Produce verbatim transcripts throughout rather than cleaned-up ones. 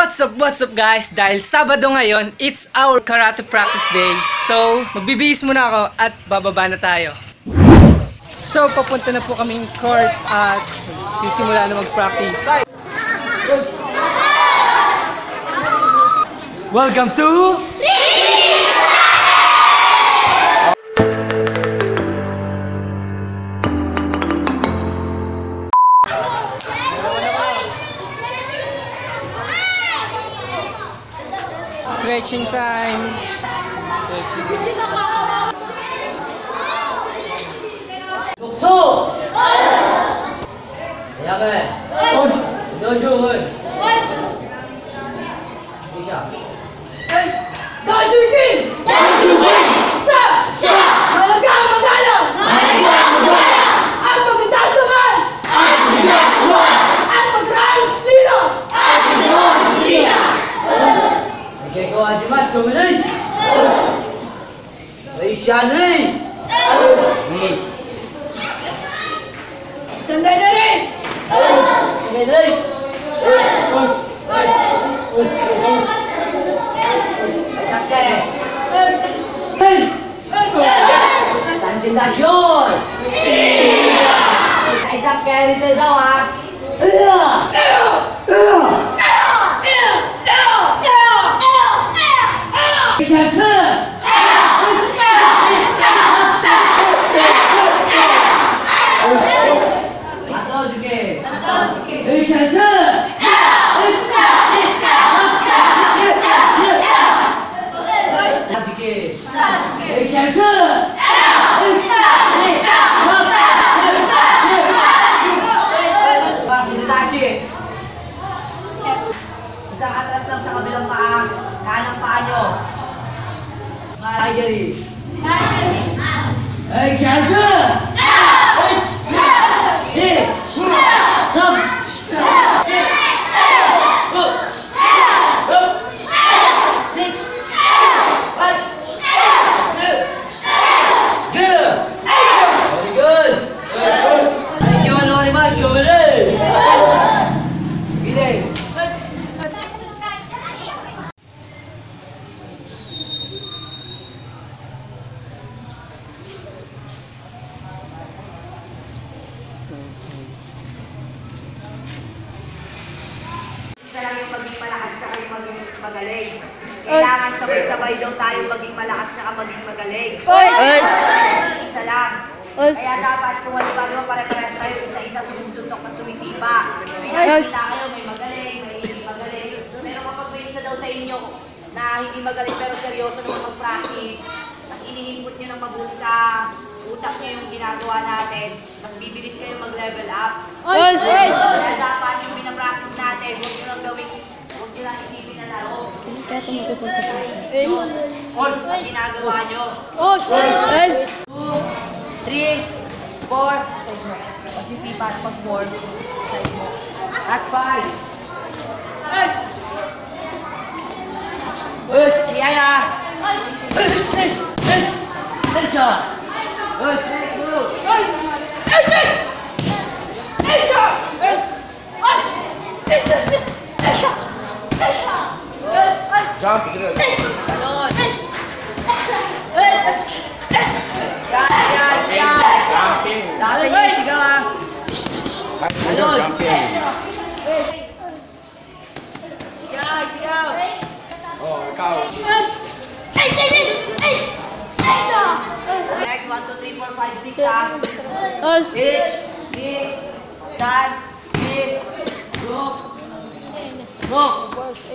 What's up, what's up guys? Dahil Sabado ngayon, it's our karate practice day. So, magbibihis muna ako at bababa na tayo. So, papunta na po kaming court at sisimula na mag-practice. Welcome to... Stretching time. Stretching. Tukso! Yakin. Dojun. Isha. Dojun. Dojun. Sa. Sa. Malagang magalang. Malagang magalang. At magtaas naman. At magtaas naman. At mag-rise dito. At mag-rise dito. Okay, go on, you must go in. Ready? Sandai dari. Sandai dari. Tanjin Dajon. Kita isap kaya dito daw ah. Isang atras lang sa kabilang paa, kanang paa nyo. Malagari. Hey, Chancha! Hey! Come! Very good! Thank you very much, over there! Gile! Maging malakas na kayo maging magaling. Kailangan sabay-sabay daw tayong maging malakas na maging magaling. Isa lang. Kaya dapat kung halimbawa pare-parehas tayo, isa-isa sumusuntok at sumisipa. May nakikita kayo, may magaling, may hindi magaling. Pero kapag may isa daw sa inyo na hindi magaling pero seryoso naman mag-practice, at inihimpot nyo ng mabuti sa utak nyo yung ginagawa natin, mas bibilis kayo mag-level up. Kaya dapat yung pinapractice natin, huwag nyo lang gawin, huwag nyo lang isipin na laro. Kaya tumutupag sa akin. Ang ginagawa nyo. two, three, four, pagsisipa na pag-four, side mo. Last five. Yes! Yes! Kaya na! Yes! Yes! Yes! Yes! Yes! Yes! Yes! Jump, good. Ganon. Guys, guys, guys. Jumping. Lakas niyo sigaw ah. Ganon. Jumping. Guys, sigaw. Oh, ikaw. Next, one, two, three, four, five, six ah. Hit, hit, stand, hit, rope, rope.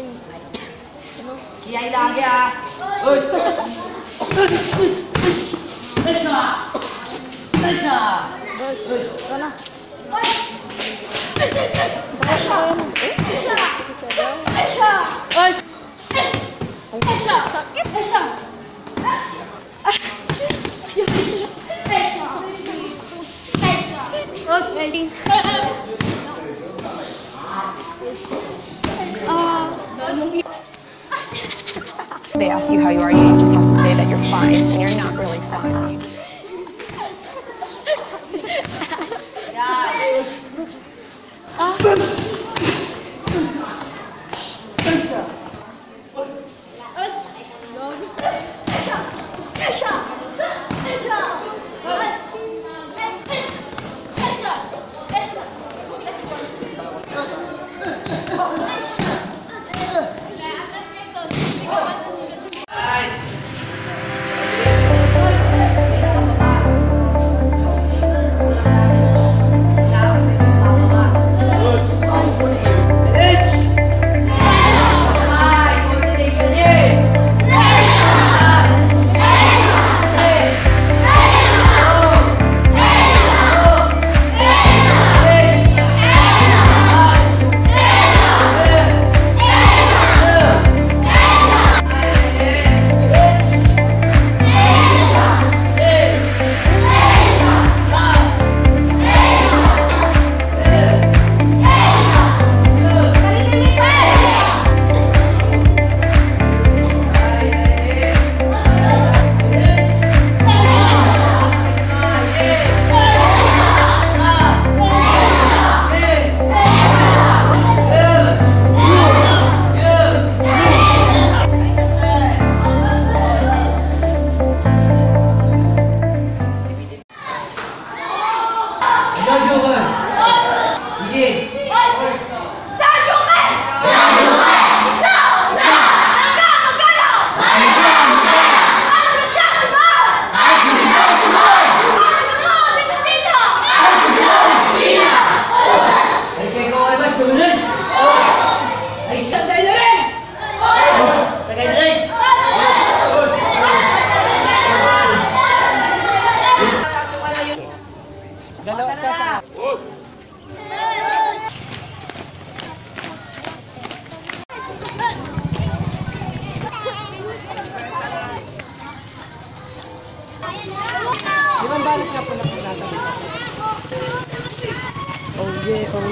Kiyay lagi ah. Ush! Ush! Ush! Ush! Ush! Ush! Ush! Sana. Ush! Ush! Ush! Sakit. Ush! They ask you how you are, you just have to say that you're fine, and you're not really fine. Yeah.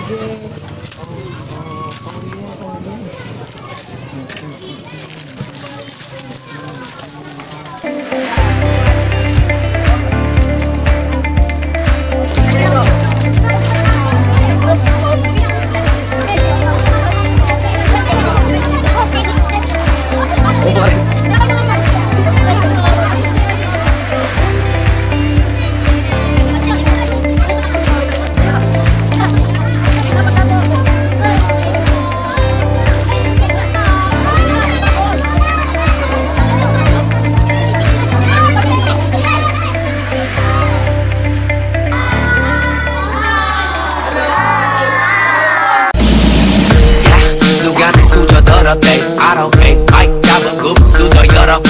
I don't pay, I 잡아 굽 수저 여러 배